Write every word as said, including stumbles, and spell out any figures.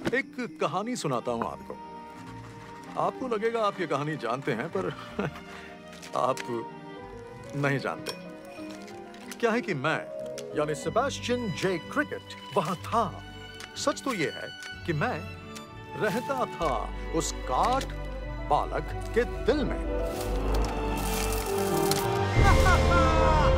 एक कहानी सुनाता हूँ आपको। आपको लगेगा आप ये कहानी जानते हैं, पर आप नहीं जानते। क्या है कि मैं, यानी सेबेस्टियन जे क्रिकेट, वहां था। सच तो ये है कि मैं रहता था उस काठ बालक के दिल में।